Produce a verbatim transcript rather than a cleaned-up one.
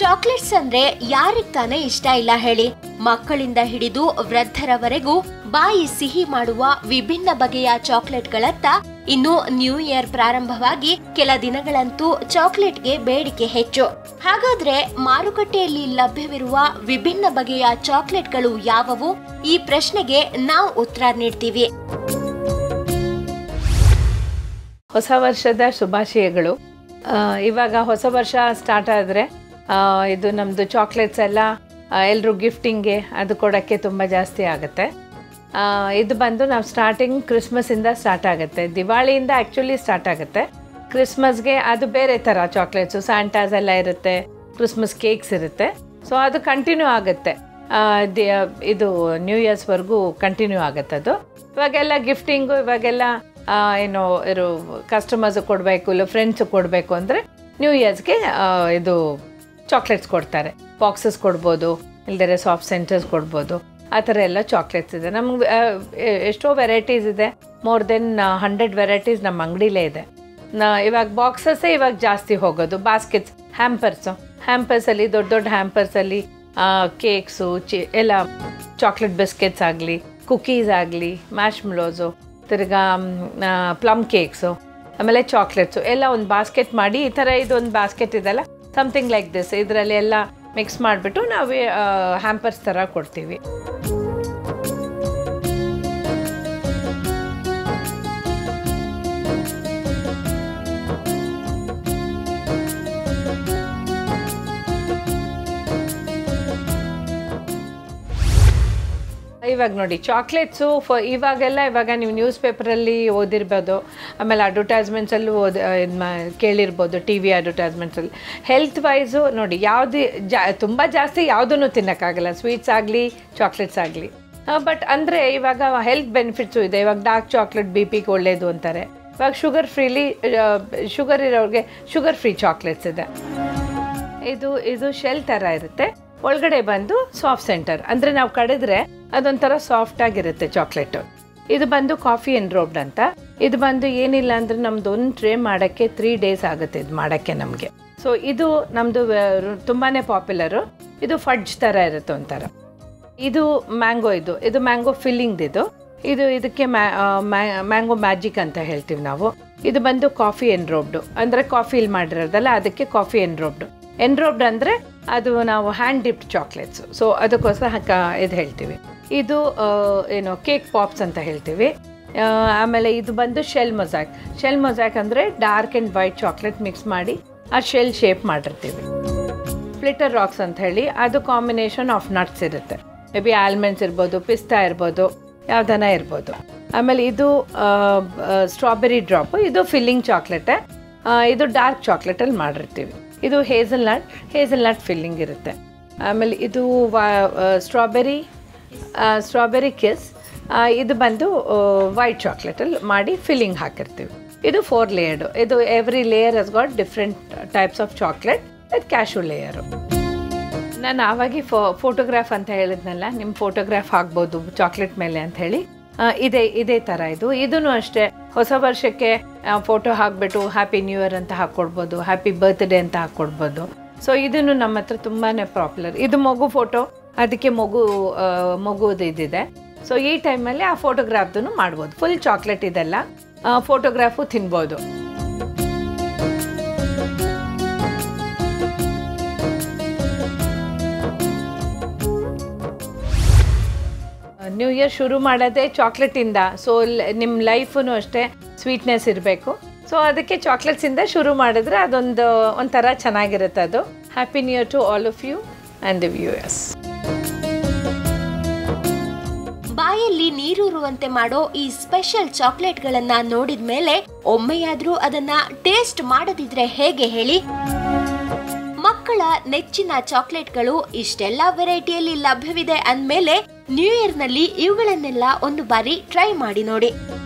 Chocolates ಅಂದ್ರೆ ಯಾರಿಗ್ ತಾನೇ ಇಷ್ಟ ಇಲ್ಲ ಹೇಳಿ. ಮಕ್ಕಳಿಂದ ಹಿಡಿದು ವೃದ್ಧರವರೆಗೂ ಬಾಯಿ ಸಿಹಿ ಮಾಡುವ ವಿಭಿನ್ನ ಬಗೆಯ ಚಾಕ್ಲೇಟ್ಗಳತ್ತ ಇನ್ನು ನ್ಯೂ ಇಯರ್ ಪ್ರಾರಂಭವಾಗಿ ಕೆಲ ದಿನಗಳಂತೂ ಚಾಕ್ಲೇಟ್ಗೆ ಬೇಡಿಕೆ ಹೆಚ್ಚು. ಹಾಗಾದ್ರೆ ಮಾರುಕಟ್ಟೆಯಲ್ಲಿ ಲಭ್ಯವಿರುವ ವಿಭಿನ್ನ ಬಗೆಯ ಚಾಕ್ಲೇಟ್ಗಳು ಯಾವುವು? ಈ ಪ್ರಶ್ನೆಗೆ ನಾವು ಉತ್ತರ ನೀಡ್ತೀವಿ. ಹೊಸ ವರ್ಷದ ಶುಭಾಶಯಗಳು. ಇವಾಗ ಹೊಸ ವರ್ಷ ಸ್ಟಾರ್ಟ್ ಆದರೆ ಇದು ನಮ್ಮದು ಚಾಕ್ಲೇಟ್ಸ್ ಎಲ್ಲ ಎಲ್ಲರೂ ಗಿಫ್ಟಿಂಗ್ಗೆ ಅದು ಕೊಡೋಕ್ಕೆ ತುಂಬ ಜಾಸ್ತಿ ಆಗುತ್ತೆ. ಇದು ಬಂದು ನಾವು ಸ್ಟಾರ್ಟಿಂಗ್ ಕ್ರಿಸ್ಮಸ್ಸಿಂದ ಸ್ಟಾರ್ಟ್ ಆಗುತ್ತೆ, ದಿವಾಳಿಯಿಂದ ಆ್ಯಕ್ಚುಲಿ ಸ್ಟಾರ್ಟ್ ಆಗುತ್ತೆ. ಕ್ರಿಸ್ಮಸ್ಗೆ ಅದು ಬೇರೆ ಥರ ಚಾಕ್ಲೇಟ್ಸು, ಸ್ಯಾಂಟಾಸ್ ಎಲ್ಲ ಇರುತ್ತೆ, ಕ್ರಿಸ್ಮಸ್ ಕೇಕ್ಸ್ ಇರುತ್ತೆ. ಸೊ ಅದು ಕಂಟಿನ್ಯೂ ಆಗುತ್ತೆ, ಇದು ನ್ಯೂ ಇಯರ್ಸ್ವರೆಗೂ ಕಂಟಿನ್ಯೂ ಆಗುತ್ತೆ. ಅದು ಇವಾಗೆಲ್ಲ ಗಿಫ್ಟಿಂಗು ಇವಾಗೆಲ್ಲ ಏನು ಇರು ಕಸ್ಟಮರ್ಸ್ ಕೊಡಬೇಕು ಇಲ್ಲ ಫ್ರೆಂಡ್ಸ್ ಕೊಡಬೇಕು ಅಂದರೆ ನ್ಯೂ ಇಯರ್ಸ್ಗೆ ಇದು ಚಾಕ್ಲೇಟ್ಸ್ ಕೊಡ್ತಾರೆ. ಬಾಕ್ಸಸ್ ಕೊಡ್ಬೋದು, ಇಲ್ದರೆ ಸಾಫ್ಟ್ ಸೆಂಟರ್ಸ್ ಕೊಡ್ಬೋದು. ಆ ಥರ ಎಲ್ಲ ಚಾಕ್ಲೇಟ್ಸ್ ಇದೆ. ನಮ್ಗೆ ಎಷ್ಟೋ ವೆರೈಟೀಸ್ ಇದೆ, ಮೋರ್ ದೆನ್ ಹಂಡ್ರೆಡ್ ವೆರೈಟೀಸ್ ನಮ್ಮ ಅಂಗಡಿಲೇ ಇದೆ. ನಾ ಇವಾಗ ಬಾಕ್ಸಸ್ಸೇ ಇವಾಗ ಜಾಸ್ತಿ ಹೋಗೋದು. ಬಾಸ್ಕೆಟ್ಸ್, ಹ್ಯಾಂಪರ್ಸು, ಹ್ಯಾಂಪರ್ಸಲ್ಲಿ ದೊಡ್ಡ ದೊಡ್ಡ ಹ್ಯಾಂಪರ್ಸಲ್ಲಿ ಕೇಕ್ಸು ಚಿ ಎಲ್ಲ ಚಾಕ್ಲೇಟ್ ಬಿಸ್ಕೆಟ್ಸ್ ಆಗಲಿ, ಕುಕೀಸ್ ಆಗಲಿ, ಮ್ಯಾಶ್ ಮೆಲೋಸು, ತಿರ್ಗಾ ಪ್ಲಮ್ ಕೇಕ್ಸು, ಆಮೇಲೆ ಚಾಕ್ಲೇಟ್ಸು ಎಲ್ಲ ಒಂದು ಬಾಸ್ಕೆಟ್ ಮಾಡಿ ಈ ಥರ ಇದೊಂದು ಬಾಸ್ಕೆಟ್ ಇದೆಲ್ಲ ಸಮಥಿಂಗ್ ಲೈಕ್ ದಿಸ್, ಇದರಲ್ಲಿ ಎಲ್ಲ ಮಿಕ್ಸ್ ಮಾಡಿಬಿಟ್ಟು ನಾವು ಹ್ಯಾಂಪರ್ಸ್ ಥರ ಕೊಡ್ತೀವಿ. ಇವಾಗ ನೋಡಿ ಚಾಕ್ಲೇಟ್ಸು ಫ ಇವಾಗೆಲ್ಲ ಇವಾಗ ನೀವು ನ್ಯೂಸ್ ಪೇಪರಲ್ಲಿ ಓದಿರ್ಬೋದು, ಆಮೇಲೆ ಅಡ್ವರ್ಟೈಸ್ಮೆಂಟ್ಸಲ್ಲೂ ಓದಿ ಕೇಳಿರ್ಬೋದು, ಟಿ ವಿ ಅಡ್ವರ್ಟೈಸ್ಮೆಂಟ್ಸಲ್ಲಿ. ಹೆಲ್ತ್ ವೈಸು ನೋಡಿ ಯಾವುದು ಜಾ ತುಂಬ ಜಾಸ್ತಿ ಯಾವುದೂ ತಿನ್ನೋಕ್ಕಾಗಲ್ಲ, ಸ್ವೀಟ್ಸ್ ಆಗಲಿ ಚಾಕ್ಲೇಟ್ಸ್ ಆಗಲಿ. ಬಟ್ ಅಂದರೆ ಇವಾಗ ಹೆಲ್ತ್ ಬೆನಿಫಿಟ್ಸು ಇದೆ. ಇವಾಗ ಡಾರ್ಕ್ ಚಾಕ್ಲೇಟ್ ಬಿ ಪಿಗೆ ಒಳ್ಳೆಯದು ಅಂತಾರೆ. ಇವಾಗ ಶುಗರ್ ಫ್ರೀಲಿ ಶುಗರ್ ಇರೋರಿಗೆ ಶುಗರ್ ಫ್ರೀ ಚಾಕ್ಲೇಟ್ಸ್ ಇದೆ. ಇದು ಇದು ಶೆಲ್ ಥರ ಇರುತ್ತೆ, ಒಳಗಡೆ ಬಂದು ಸಾಫ್ಟ್ ಸೆಂಟರ್ ಅಂದರೆ ನಾವು ಕಡಿದ್ರೆ ಅದೊಂಥರ ಸಾಫ್ಟಾಗಿರುತ್ತೆ ಚಾಕ್ಲೇಟು. ಇದು ಬಂದು ಕಾಫಿ ಎನ್ರೋಬ್ಡ್ ಅಂತ. ಇದು ಬಂದು ಏನಿಲ್ಲ ಅಂದರೆ ನಮ್ಮದು ಒಂದು ಟ್ರೇ ಮಾಡೋಕ್ಕೆ ತ್ರೀ ಡೇಸ್ ಆಗುತ್ತೆ ಇದು ಮಾಡೋಕ್ಕೆ ನಮಗೆ. ಸೊ ಇದು ನಮ್ಮದು ತುಂಬಾ ಪಾಪ್ಯುಲರು. ಇದು ಫಡ್ಜ್ ಥರ ಇರುತ್ತೆ ಒಂಥರ. ಇದು ಮ್ಯಾಂಗೋ, ಇದು ಇದು ಮ್ಯಾಂಗೋ ಫಿಲ್ಲಿಂಗ್ದಿದು. ಇದು ಇದಕ್ಕೆ ಮ್ಯಾಂಗೋ ಮ್ಯಾಜಿಕ್ ಅಂತ ಹೇಳ್ತೀವಿ ನಾವು. ಇದು ಬಂದು ಕಾಫಿ ಎನ್ರೋಬ್ಡು ಅಂದರೆ ಕಾಫಿಲಿ ಮಾಡಿರೋದಲ್ಲ, ಅದಕ್ಕೆ ಕಾಫಿ ಎನ್ರೋಬ್ಡು. ಎನ್ರೋಬ್ಡ್ ಅಂದರೆ ಅದು ನಾವು ಹ್ಯಾಂಡ್ ಡಿಪ್ಡ್ ಚಾಕ್ಲೇಟ್ಸು. ಸೊ ಅದಕ್ಕೋಸ್ಕರ ಹಾಕ ಇದು ಹೇಳ್ತೀವಿ. ಇದು ಏನು ಕೇಕ್ ಪಾಪ್ಸ್ ಅಂತ ಹೇಳ್ತೀವಿ. ಆಮೇಲೆ ಇದು ಬಂದು ಶೆಲ್ ಮೊಸಾಕ್. ಶೆಲ್ ಮೊಸಾಕ್ ಅಂದರೆ dark and white chocolate mix ಮಾಡಿ ಆ ಶೆಲ್ ಶೇಪ್ ಮಾಡಿರ್ತೀವಿ. ಸ್ಪ್ಲಿಟರ್ ರಾಕ್ಸ್ ಅಂತ ಹೇಳಿ ಅದು ಕಾಂಬಿನೇಷನ್ ಆಫ್ ನಟ್ಸ್ ಇರುತ್ತೆ. ಮೇ ಬಿ ಆಲ್ಮಂಡ್ಸ್ ಇರ್ಬೋದು, ಪಿಸ್ತಾ ಇರ್ಬೋದು, ಯಾವುದನ್ನ ಇರ್ಬೋದು. ಆಮೇಲೆ ಇದು ಸ್ಟ್ರಾಬೆರಿ ಡ್ರಾಪು, ಇದು ಫಿಲ್ಲಿಂಗ್ ಚಾಕ್ಲೇಟೇ. ಇದು ಡಾರ್ಕ್ ಚಾಕ್ಲೇಟಲ್ಲಿ ಮಾಡಿರ್ತೀವಿ. ಇದು hazel nut, hazel nut filling ಇರುತ್ತೆ. ಆಮೇಲೆ ಇದು ವಾ ಸ್ಟ್ರಾಬೆರಿ ಸ್ಟ್ರಾಬೆರಿ ಕಿಸ್, ಇದು ಬಂದು ವೈಟ್ ಚಾಕ್ಲೇಟಲ್ಲಿ ಮಾಡಿ ಫಿಲ್ಲಿಂಗ್ ಹಾಕಿರ್ತೀವಿ. ಇದು ಫೋರ್ ಲೇಯರ್ಡು. ಇದು every layer has got different types of chocolate. ಇದು ಕ್ಯಾಶು ಲೇಯರು. ನಾನು ಆವಾಗೆ ಫೋ ಫೋಟೋಗ್ರಾಫ್ ಅಂತ ಹೇಳಿದ್ನಲ್ಲ, ನಿಮ್ಮ ಫೋಟೋಗ್ರಾಫ್ ಹಾಕ್ಬೋದು ಚಾಕ್ಲೇಟ್ ಮೇಲೆ ಅಂಥೇಳಿ. ಇದೇ ಇದೇ ಥರ ಇದು. ಇದೂ ಅಷ್ಟೇ, ಹೊಸ ವರ್ಷಕ್ಕೆ ಫೋಟೋ ಹಾಕ್ಬಿಟ್ಟು ಹ್ಯಾಪಿ ನ್ಯೂ ಇಯರ್ ಅಂತ ಹಾಕ್ಕೊಡ್ಬೋದು, ಹ್ಯಾಪಿ ಬರ್ತ್ಡೇ ಅಂತ ಹಾಕ್ಕೊಡ್ಬೋದು. ಸೊ ಇದನ್ನು ನಮ್ಮ ಹತ್ರ ತುಂಬಾ ಪಾಪ್ಯುಲರ್. ಇದು ಮಗು ಫೋಟೋ, ಅದಕ್ಕೆ ಮಗು ಮಗುದು ಇದಿದೆ. ಸೊ ಈ ಟೈಮಲ್ಲಿ ಆ ಫೋಟೋಗ್ರಾಫ್ದೂ ಮಾಡ್ಬೋದು. ಫುಲ್ ಚಾಕ್ಲೇಟ್ ಇದೆಲ್ಲ, ಫೋಟೋಗ್ರಾಫು ತಿನ್ಬೋದು. ನ್ಯೂ ಇಯರ್ ಶುರು ಮಾಡೋದೇ ಚಾಕ್ಲೇಟಿಂದ. ಸೊ ನಿಮ್ಮ ಲೈಫೂ ಅಷ್ಟೇ ಸ್ವೀಟ್ನೆಸ್ ಇರಬೇಕು. ಸೊ ಅದಕ್ಕೆ ಚಾಕ್ಲೇಟ್ಸಿಂದ ಶುರು ಮಾಡಿದ್ರೆ ಅದೊಂದು ಒಂಥರ ಚೆನ್ನಾಗಿರುತ್ತೆ. ಅದು happy new year to all of you and the viewers. ಬಾಯಲ್ಲಿ ನೀರೂರುವಂತೆ ಮಾಡೋ ಈ ಸ್ಪೆಷಲ್ ಚಾಕ್ಲೇಟ್ಗಳನ್ನ ನೋಡಿದ ಮೇಲೆ ಒಮ್ಮೆಯಾದ್ರೂ ಅದನ್ನ ಟೇಸ್ಟ್ ಮಾಡದಿದ್ರೆ ಹೇಗೆ ಹೇಳಿ? ಮಕ್ಕಳ ನೆಚ್ಚಿನ ಚಾಕ್ಲೇಟ್ಗಳು ಇಷ್ಟೆಲ್ಲ ವೆರೈಟಿಯಲ್ಲಿ ಲಭ್ಯವಿದೆ ಅಂದಮೇಲೆ ನ್ಯೂ ಇಯರ್ ನಲ್ಲಿ ಇವುಗಳನ್ನೆಲ್ಲ ಒಂದು ಬಾರಿ ಟ್ರೈ ಮಾಡಿ ನೋಡಿ.